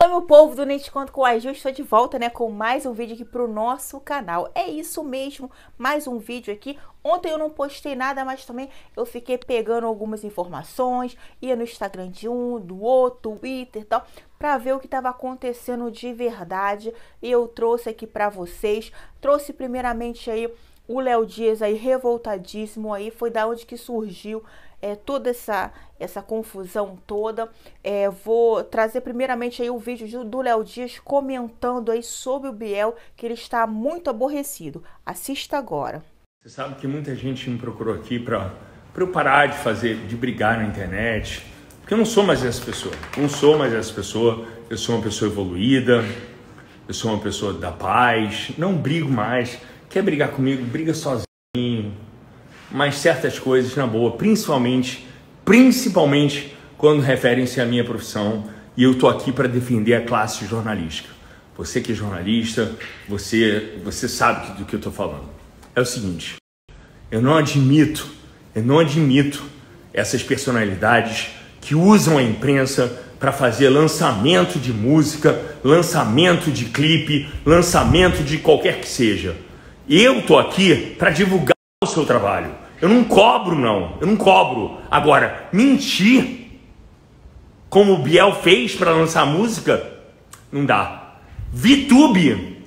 Fala, meu povo do Nem Te Conto com a Ju, estou de volta, né, com mais um vídeo aqui pro nosso canal. É isso mesmo, mais um vídeo aqui. Ontem eu não postei nada, mas também eu fiquei pegando algumas informações, ia no Instagram de um, do outro, Twitter e tal, pra ver o que estava acontecendo de verdade. E eu trouxe aqui pra vocês, trouxe primeiramente aí o Léo Dias aí revoltadíssimo aí, foi da onde que surgiu toda essa confusão toda. Vou trazer primeiramente aí o vídeo do Léo Dias comentando aí sobre o Biel, que ele está muito aborrecido. Assista agora. Você sabe que muita gente me procurou aqui para eu parar de brigar na internet, porque eu não sou mais essa pessoa. Eu sou uma pessoa evoluída, eu sou uma pessoa da paz, não brigo mais. Quer brigar comigo? Briga sozinho. Mas certas coisas na boa, principalmente quando referem-se à minha profissão, e eu tô aqui para defender a classe jornalística. Você que é jornalista, você sabe do que eu tô falando. É o seguinte, eu não admito essas personalidades que usam a imprensa para fazer lançamento de música, lançamento de clipe, lançamento de qualquer que seja. Eu tô aqui para divulgar o seu trabalho. Eu não cobro, não. Eu não cobro. Agora, mentir como o Biel fez para lançar música, não dá. VTube,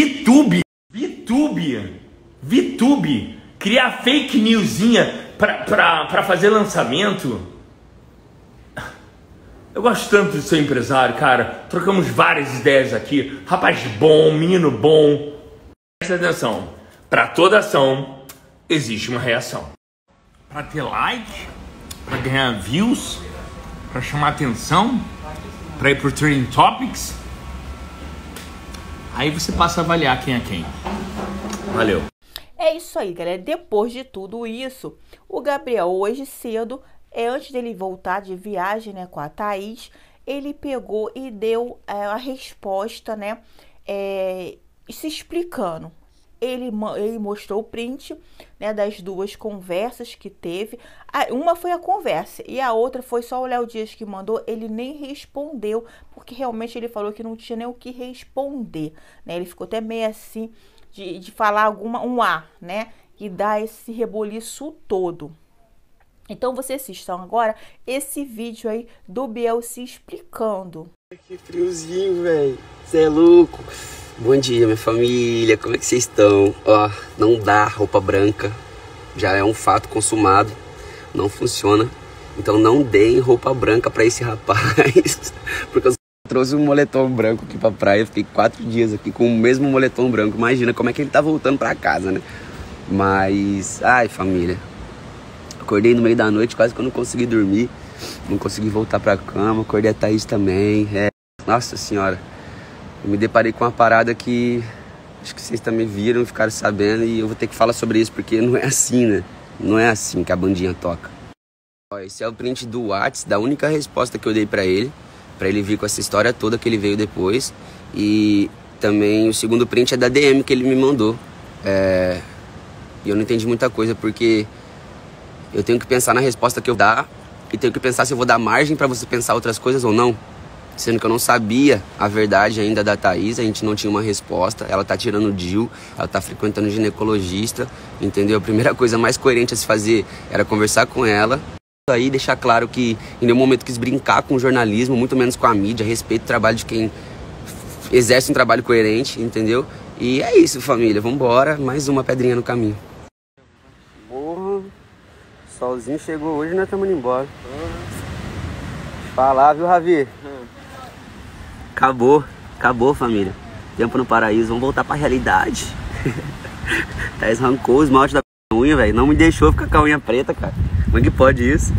criar fake newsinha para fazer lançamento. Eu gosto tanto de ser empresário, cara. Trocamos várias ideias aqui. Rapaz bom, menino bom. Presta atenção, para toda ação existe uma reação. Para ter like, para ganhar views, para chamar atenção, para ir pro Trending Topics, aí você passa a avaliar quem é quem. Valeu. É isso aí, galera. Depois de tudo isso, o Gabriel hoje cedo, antes dele voltar de viagem, né, com a Thaís, ele pegou e deu a resposta, né, se explicando. Ele mostrou o print, né, das duas conversas que teve. Uma foi a conversa e a outra foi só o Léo Dias que mandou. Ele nem respondeu, porque realmente ele falou que não tinha nem o que responder, né? Ele ficou até meio assim de falar um A, né? E dar esse reboliço todo. Então vocês assistam agora esse vídeo aí do Biel se explicando. Que friozinho, velho. Você é louco. Bom dia, minha família, como é que vocês estão? Ó, não dá roupa branca, já é um fato consumado, não funciona. Então não deem roupa branca pra esse rapaz, porque eu trouxe um moletom branco aqui pra praia, fiquei 4 dias aqui com o mesmo moletom branco. Imagina como é que ele tá voltando pra casa, né? Mas, ai família, acordei no meio da noite, quase que eu não consegui dormir, não consegui voltar pra cama, acordei a Thaís também, nossa senhora. Eu me deparei com uma parada que acho que vocês também viram, ficaram sabendo, e eu vou ter que falar sobre isso, porque não é assim, né? Não é assim que a bandinha toca. Ó, esse é o print do WhatsApp, da única resposta que eu dei pra ele vir com essa história toda que ele veio depois. E também o segundo print é da DM que ele me mandou. E eu não entendi muita coisa, porque eu tenho que pensar na resposta que eu dar, e tenho que pensar se eu vou dar margem pra você pensar outras coisas ou não. Sendo que eu não sabia a verdade ainda da Thaís, a gente não tinha uma resposta. Ela tá tirando o DIU, ela tá frequentando ginecologista, entendeu? A primeira coisa mais coerente a se fazer era conversar com ela. Aí deixar claro que em nenhum momento quis brincar com o jornalismo, muito menos com a mídia. Respeito o trabalho de quem exerce um trabalho coerente, entendeu? E é isso, família, vambora, mais uma pedrinha no caminho. Porra, solzinho chegou hoje e nós estamos indo embora. Falar, viu, Ravi? Acabou, família. Tempo no paraíso, vamos voltar pra realidade. Thaís arrancou o esmalte da unha, velho. Não me deixou ficar com a unha preta, cara. Como é que pode isso?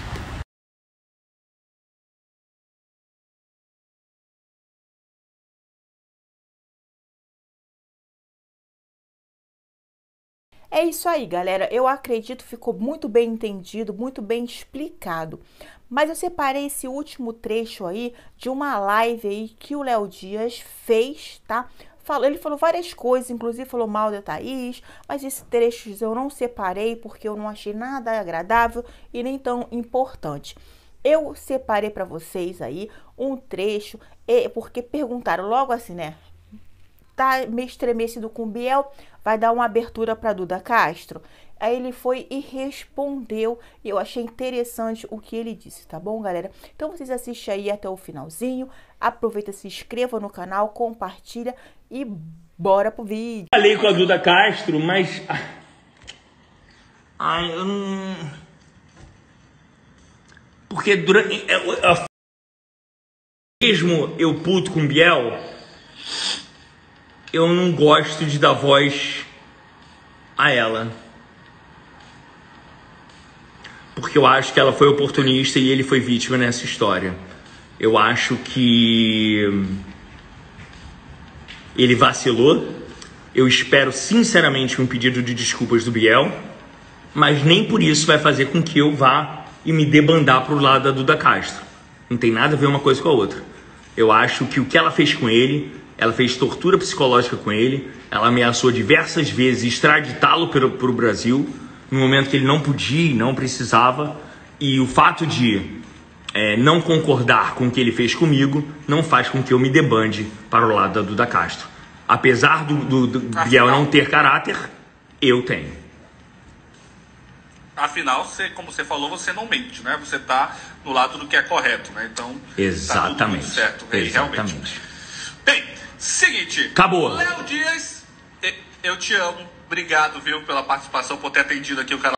É isso aí, galera. Eu acredito que ficou muito bem entendido, muito bem explicado. Mas eu separei esse último trecho aí de uma live aí que o Léo Dias fez, tá? Ele falou várias coisas, inclusive falou mal da Thaís, mas esses trechos eu não separei porque eu não achei nada agradável e nem tão importante. Eu separei para vocês aí um trecho porque perguntaram logo assim, né? Tá meio estremecido com o Biel, vai dar uma abertura para Duda Castro? Aí ele foi e respondeu, e eu achei interessante o que ele disse, tá bom, galera? Então vocês assistem aí até o finalzinho, aproveita, se inscreva no canal, compartilha e bora pro vídeo. Falei com a Duda Castro, mas... Ai, eu não... Porque durante... Mesmo eu puto com o Biel, eu não gosto de dar voz a ela. Porque eu acho que ela foi oportunista e ele foi vítima nessa história. Eu acho que ele vacilou. Eu espero sinceramente um pedido de desculpas do Biel, mas nem por isso vai fazer com que eu vá e me debandar pro lado da Duda Castro. Não tem nada a ver uma coisa com a outra. Eu acho que o que ela fez com ele, ela fez tortura psicológica com ele, ela ameaçou diversas vezes extraditá-lo pro Brasil, no momento que ele não podia e não precisava, e o fato de não concordar com o que ele fez comigo não faz com que eu me debande para o lado da Duda Castro. Apesar do Biel não ter caráter, eu tenho. Afinal, como você falou, você não mente, né? Você tá no lado do que é correto, né? Então, exatamente. Tá tudo muito certo, né? Exatamente. Realmente. Bem, seguinte. Acabou. Léo Dias, eu te amo. Obrigado, viu, pela participação, por ter atendido aqui o canal.